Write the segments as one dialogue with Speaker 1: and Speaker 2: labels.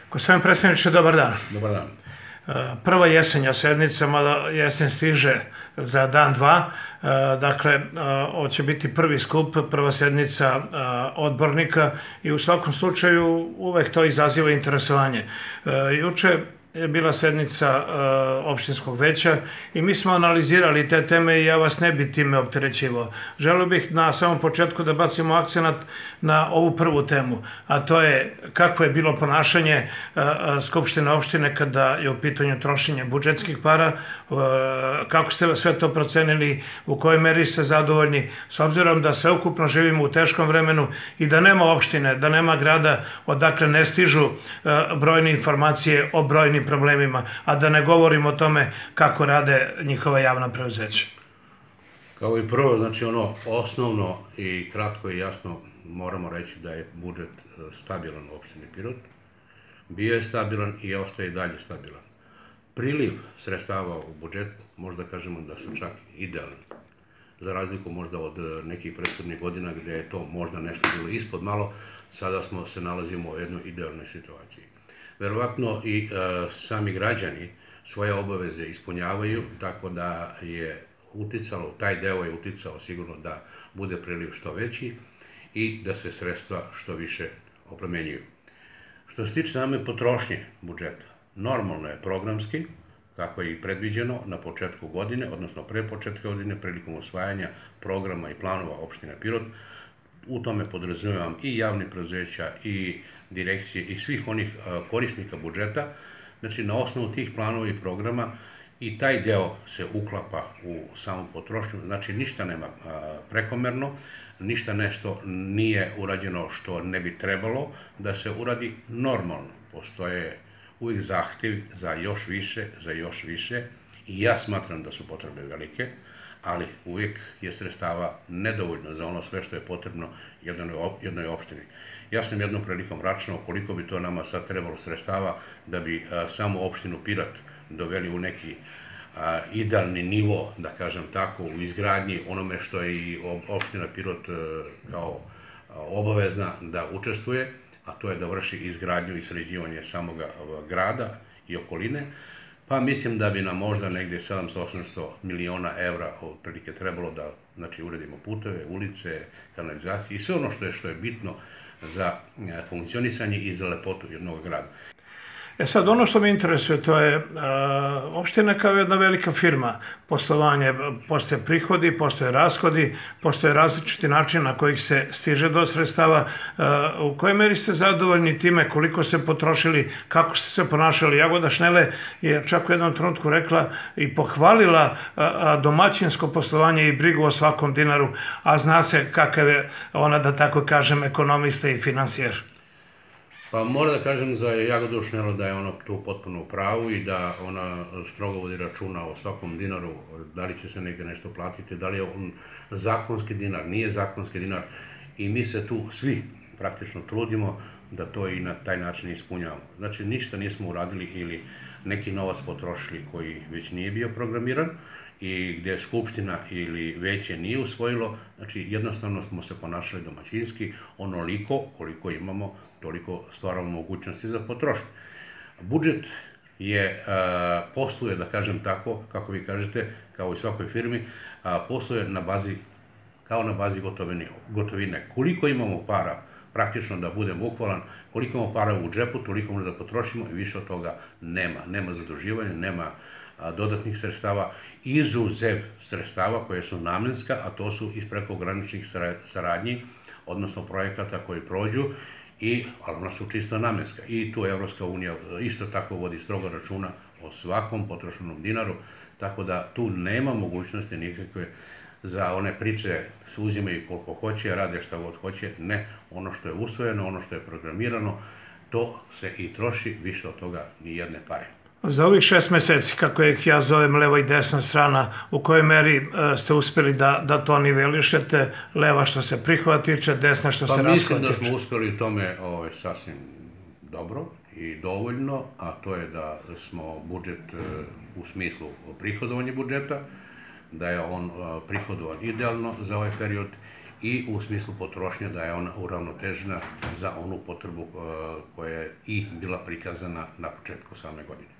Speaker 1: Gospodin predsjedniče, dobar dan.
Speaker 2: Dobar dan.
Speaker 1: Prva jesenja sednica, mada jesen stiže za dan, dva, dakle, ovo će biti prvi skup, prva sednica odbornika i u svakom slučaju uvek to izaziva interesovanje. Juče je bila sednica opštinskog veća i mi smo analizirali te teme i ja vas ne bi time opterećivao. Želeo bih na samom početku da bacimo akcenat na ovu prvu temu, a to je kako je bilo ponašanje Skupštine opštine kada je u pitanju trošenje budžetskih para, kako ste sve to procenili, u kojoj meri ste zadovoljni, s obzirom da sveukupno živimo u teškom vremenu i da nema opštine, da nema grada odakle ne stižu brojne informacije o brojnim problemima, a da ne govorimo o tome kako rade njihova javna preduzeća.
Speaker 2: Kao i prvo, znači ono osnovno i kratko i jasno moramo reći da je budžet stabilan u opštini Pirot. Bio je stabilan i ostaje i dalje stabilan. Priliv sredstava u budžet, možda kažemo da su čak idealni. Za razliku možda od nekih prethodnih godina gde je to možda nešto bilo ispod malo, sada se nalazimo u jednoj idealnoj situaciji. Verovatno i sami građani svoje obaveze ispunjavaju, tako da je uticalo, taj deo je uticao sigurno da bude priliv što veći i da se sredstva što više oplemenjuju. Što se tiče same potrošnje budžeta, normalno je programski, kako je i predviđeno na početku godine, odnosno pre početka godine, prilikom usvajanja programa i planova opštine Pirot. U tome podrazumevam i javnih preduzeća i direkcije i svih onih korisnika budžeta. Znači, na osnovu tih planova i programa i taj deo se uklapa u samu potrošnju. Znači, ništa nema prekomerno, ništa nešto nije urađeno što ne bi trebalo da se uradi normalno. Postoje uvijek zahtev za još više, za još više i ja smatram da su potrebe velike, ali uvijek je sredstava nedovoljno za ono sve što je potrebno jednoj opštini. Ja sam jednom prilikom računao koliko bi to nama sad trebalo sredstava da bi samo opštinu Pirot doveli u neki idealni nivo, da kažem tako, u izgradnji onome što je i opština Pirot kao obavezna da učestvuje, a to je da vrši izgradnju i sređivanje samog grada i okoline, pa mislim da bi nam možda negde 700-800 miliona evra otprilike trebalo da, znači, uredimo puteve, ulice, kanalizacije i sve ono što je bitno za funkcionisanje i za lepotu jednog grada.
Speaker 1: Sad, ono što me interesuje, to je opština kao jedna velika firma. Poslovanje, postoje prihodi, postoje rashodi, postoje različiti način na kojih se stiže do sredstava. U kojoj meri ste zadovoljni time, koliko ste potrošili, kako ste se ponašali? Jagoda Šnele je čak u jednom trenutku rekla i pohvalila domaćinsko poslovanje i brigu o svakom dinaru, a zna se kakav je ona, da tako kažem, ekonomista i finansijer.
Speaker 2: Pa moram da kažem za Jagodu Šnelu da je ona tu potpuno u pravu i da ona strogo vodi računa o svakom dinaru, da li će se negde nešto platiti, da li je on zakonski dinar, nije zakonski dinar i mi se tu svi praktično trudimo da to i na taj način ispunjavamo. Znači, ništa nismo uradili ili neki novac potrošili koji već nije bio programiran i gde Skupština ili veće nije usvojilo, znači jednostavno smo se ponašali domaćinski, onoliko koliko imamo, toliko stvaramo mogućnosti za potrošnju. Budžet posluje, da kažem tako, kako vi kažete, kao i svakoj firmi, posluje kao na bazi gotovine. Koliko imamo para, praktično da budem bukvalan, koliko imamo para u džepu, toliko možda potrošimo i više od toga nema. Nema zaduživanja, nema dodatnih sredstava, izuzev sredstava koje su namenska, a to su iz prekograničnih saradnji, odnosno projekata koji prođu, ali ona su čisto namenska. I tu Evropska unija isto tako vodi strogo računa o svakom potrošenom dinaru, tako da tu nema mogućnosti nikakve za one priče se uzimaju koliko hoće, rade šta god hoće. Ne, ono što je usvojeno, ono što je programirano, to se i troši, više od toga ni jedne pare.
Speaker 1: Za ovih 6 meseci, kako ih ja zovem, leva i desna strana, u kojoj meri ste uspeli da to nivelišete, leva što se prihova tiče, desna što se rashoda tiče?
Speaker 2: Pa mislim da smo uspeli u tome sasvim dobro i dovoljno, a to je da smo budžet u smislu prihodovanja budžeta, da je on prihodovan idealno za ovaj period i u smislu potrošnje da je ona uravnotežena za onu potrebu koja je i bila prikazana na početku same godine.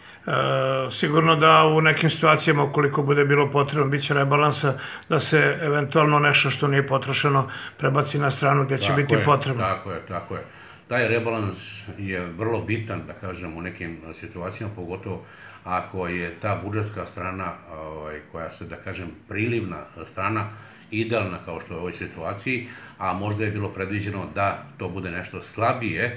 Speaker 1: Sigurno da u nekim situacijama, ukoliko bude bilo potrebno, bit će rebalansa, da se eventualno nešto što nije potrošeno prebaci na stranu gdje će biti potrebno.
Speaker 2: Tako je. Taj rebalans je vrlo bitan, da kažem, u nekim situacijama, pogotovo ako je ta budžetska strana, koja se, da kažem, prilivna strana, idealna kao što je u ovoj situaciji, a možda je bilo predviđeno da to bude nešto slabije,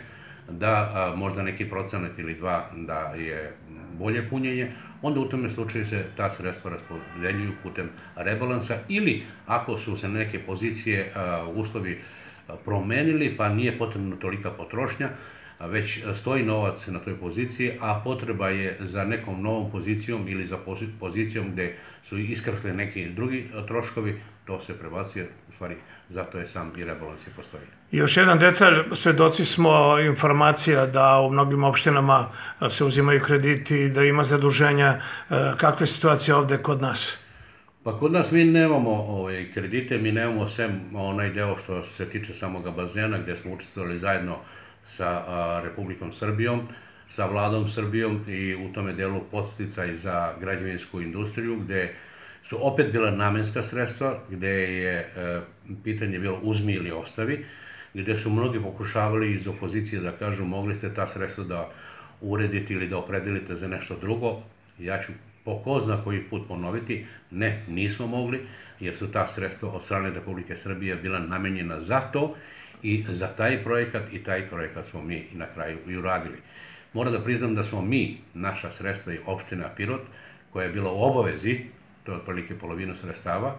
Speaker 2: da možda neki procenat ili dva da je bolje punjenje, onda u tome slučaju se ta sredstva raspodeljuju putem rebalansa ili ako su se neke pozicije, uslovi promenili pa nije potrebna tolika potrošnja, već stoji novac na toj poziciji, a potreba je za nekom novom pozicijom ili za pozicijom gde su iskrsli neki drugi troškovi, to se prebacuje, u stvari zato je sam i rebalans i postoji.
Speaker 1: Još jedan detalj, svedoci smo informacija da u mnogim opštinama se uzimaju krediti, da ima zaduženja. Kakva je situacija ovde kod nas?
Speaker 2: Pa kod nas mi nemamo kredite, mi nemamo sem onaj deo što se tiče samoga bazena gde smo učestvovali zajedno sa Republikom Srbijom, sa vladom Srbijom i u tome delu podsticaj za građevinsku industriju gde su opet bila namenska sredstva, gde je pitanje bilo uzmi ili ostavi, gde su mnogi pokušavali iz opozicije da kažu mogli ste ta sredstva da uredite ili da opredelite za nešto drugo. Ja ću po ko zna koji put ponoviti, ne, nismo mogli, jer su ta sredstva od strane Republike Srbije bila namenjena za to i za taj projekat i taj projekat smo mi na kraju i uradili. Moram da priznam da smo mi, naša sredstva i opština Pirot, koja je bila u obavezi, to je otprilike polovinu sredstava,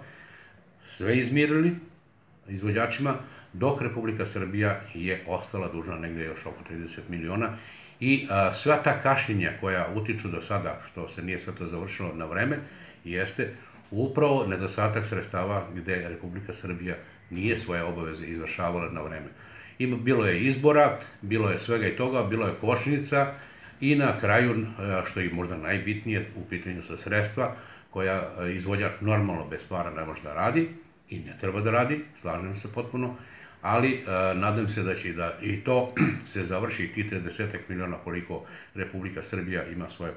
Speaker 2: sve izmirili izvođačima, dok Republika Srbija je ostala dužna negde još oko 30 miliona i sva ta kašnjenja koja utiču do sada, što se nije sve to završilo na vreme, jeste upravo nedostatak sredstava gde Republika Srbija nije svoje obaveze izvršavala na vreme. Bilo je izbora, bilo je svega i toga, bilo je košnica i na kraju, što je možda najbitnije, u pitanju su sredstva koja izvođač normalno bez para ne može da radi i ne treba da radi, slažem se potpuno, ali nadam se da će i to se završi i ti 30 miliona koliko Republika Srbija ima svoje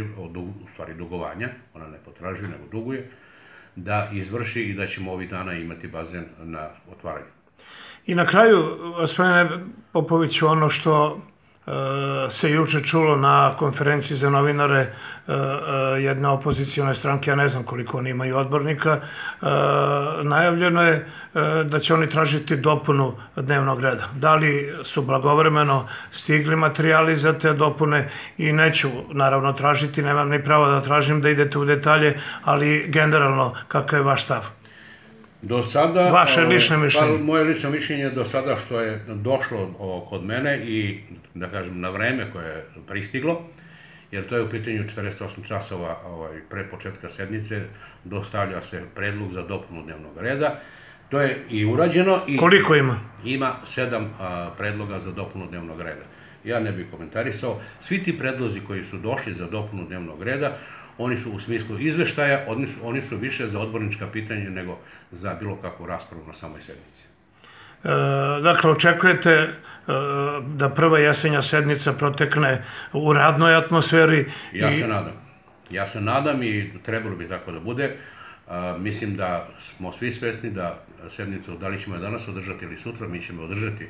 Speaker 2: u stvari dugovanja, ona ne potražuje nego duguje, da izvrši i da ćemo ovih dana imati bazen na otvaranju.
Speaker 1: I na kraju, gospodine Popoviću, ono što se juče čulo na konferenciji za novinare jedne opozicione stranke, ja ne znam koliko oni imaju odbornika, najavljeno je da će oni tražiti dopunu dnevnog reda. Da li su blagovremeno stigli materijali za te dopune i neću naravno tražiti, nemam ni pravo da tražim da idete u detalje, ali generalno kakav je vaš stav?
Speaker 2: Do sada,
Speaker 1: vaše lično mišljenje?
Speaker 2: Moje lično mišljenje do sada što je došlo kod mene i da kažem na vreme koje je pristiglo, jer to je u pitanju 48 časova pre početka sednice, dostavlja se predlog za dopunu dnevnog reda. To je i urađeno.
Speaker 1: Koliko ima?
Speaker 2: Ima 7 predloga za dopunu dnevnog reda. Ja ne bih komentarisao. Svi ti predlozi koji su došli za dopunu dnevnog reda, oni su u smislu izveštaja, oni su više za odbornička pitanja nego za bilo kakvu raspravu na samoj sednici.
Speaker 1: Dakle, očekujete da prva jesenja sednica protekne u radnoj atmosferi?
Speaker 2: Ja se nadam i trebalo bi tako da bude. Mislim da smo svi svesni da sednicu, da li ćemo je danas održati ili sutra, mi ćemo održati.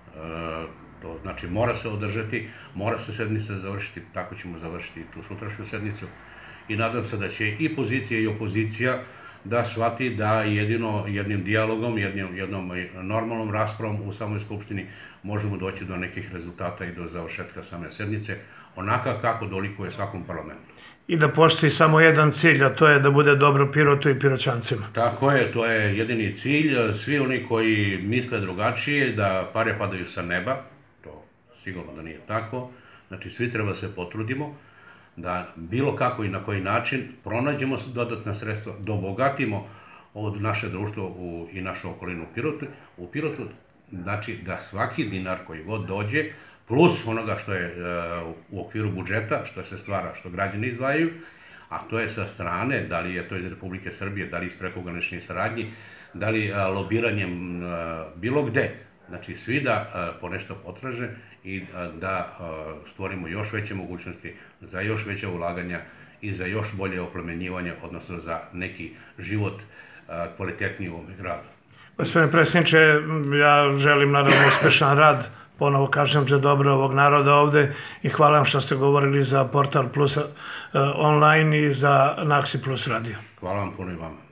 Speaker 2: To znači mora se održati, mora se sednica završiti, tako ćemo završiti tu sutrašnju sednicu. I nadam se da će i pozicija i opozicija da shvati da jedino jednim dijalogom, jednom normalnom raspravom u samoj Skupštini možemo doći do nekih rezultata i do završetka same sednice, onaka kako dolikuje svakom parlamentu.
Speaker 1: I da postoji samo jedan cilj, a to je da bude dobro Pirotu i Piroćancima.
Speaker 2: Tako je, to je jedini cilj. Svi oni koji misle drugačije, da pare padaju sa neba, to sigurno da nije tako, znači svi treba se potrudimo da bilo kako i na koji način pronađemo dodatna sredstva, da obogatimo naše društvo i našu okolinu u Pirotu, znači da svaki dinar koji god dođe, plus onoga što je u okviru budžeta, što se stvara, što građani izdvajaju, a to je sa strane, da li je to iz Republike Srbije, da li iz prekograničnih saradnji, da li lobiranjem bilo gde, znači svi da po nešto potraže i da stvorimo još veće mogućnosti za još veće ulaganja i za još bolje oplemenjivanje, odnosno za neki život kvalitetniji u ovome gradu.
Speaker 1: Gospodine predsjedniče, ja želim naravno uspešan rad, ponovo kažem, za dobro ovog naroda ovde i hvala vam što ste govorili za Portal Plus online i za Naxi Plus radio.
Speaker 2: Hvala vam puno i vama.